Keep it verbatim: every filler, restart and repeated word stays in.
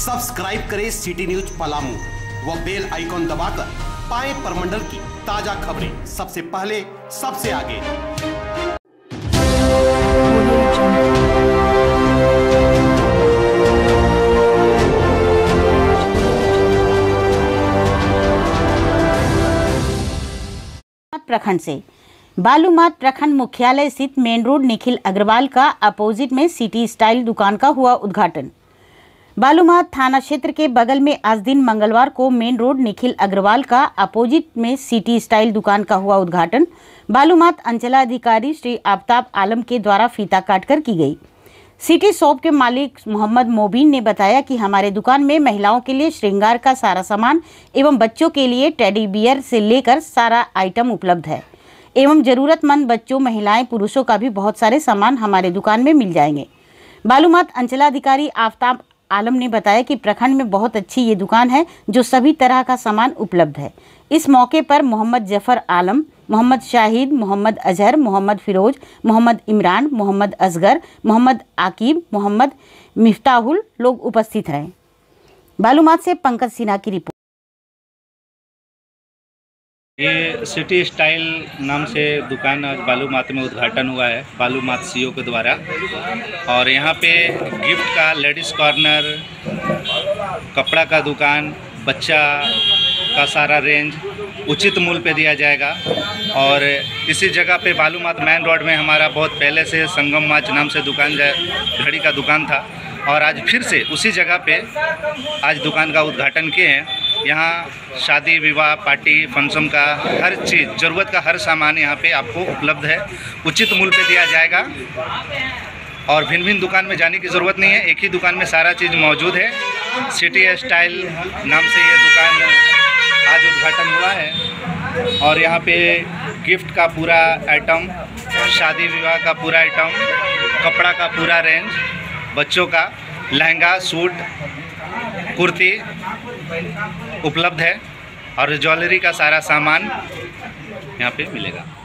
Subscribe करें city news Palamu व bell icon दबाकर पाएं परमंडल की ताजा खबरें सबसे पहले सबसे आगे। प्रखंड से बालूमाथ प्रखंड मुख्यालय स्थित मेन रोड निखिल अग्रवाल का अपोजिट में सिटी स्टाइल दुकान का हुआ उद्घाटन। बालूमाथ थाना क्षेत्र के बगल में आज दिन मंगलवार को मेन रोड निखिल अग्रवाल का अपोजिट में सिटी स्टाइल दुकान का हुआ उद्घाटन बालूमाथ अंचलाधिकारी श्री आफ्ताब आलम के द्वारा फीता काटकर की गई। सिटी शॉप के मालिक मोहम्मद मोबिन ने बताया कि हमारे दुकान में महिलाओं के लिए श्रृंगार का सारा सामान एवं बच्चों के लिए टेडी बियर से लेकर सारा आइटम उपलब्ध है एवं जरूरतमंद बच्चों, महिलाएं, पुरुषों का भी बहुत सारे सामान हमारे दुकान में मिल जाएंगे। बालूमाथ अंचलाधिकारी आफ्ताब आलम ने बताया कि प्रखंड में बहुत अच्छी ये दुकान है जो सभी तरह का सामान उपलब्ध है। इस मौके पर मोहम्मद जफर आलम, मोहम्मद शाहिद, मोहम्मद अजहर, मोहम्मद फिरोज, मोहम्मद इमरान, मोहम्मद असगर, मोहम्मद आकिब, मोहम्मद मिफ्ताहुल लोग उपस्थित रहे। बालूमाथ से पंकज सिन्हा की रिपोर्ट। ये सिटी स्टाइल नाम से दुकान आज बालूमाथ में उद्घाटन हुआ है बालूमाथ सीईओ के द्वारा। और यहाँ पे गिफ्ट का, लेडीज़ कॉर्नर, कपड़ा का दुकान, बच्चा का सारा रेंज उचित मूल्य पे दिया जाएगा। और इसी जगह पे बालूमाथ मेन रोड में हमारा बहुत पहले से संगम माच नाम से दुकान घड़ी का दुकान था और आज फिर से उसी जगह पे आज दुकान का उद्घाटन किए हैं। यहाँ शादी, विवाह, पार्टी, फंक्शन का हर चीज़, ज़रूरत का हर सामान यहाँ पे आपको उपलब्ध है, उचित मूल्य पे दिया जाएगा। और भिन्न भिन्न दुकान में जाने की ज़रूरत नहीं है, एक ही दुकान में सारा चीज़ मौजूद है। सिटी स्टाइल नाम से ये दुकान आज उद्घाटन हुआ है। और यहाँ पे गिफ्ट का पूरा आइटम, शादी विवाह का पूरा आइटम, कपड़ा का पूरा रेंज, बच्चों का लहंगा, सूट, कुर्ती उपलब्ध है और ज्वेलरी का सारा सामान यहाँ पे मिलेगा।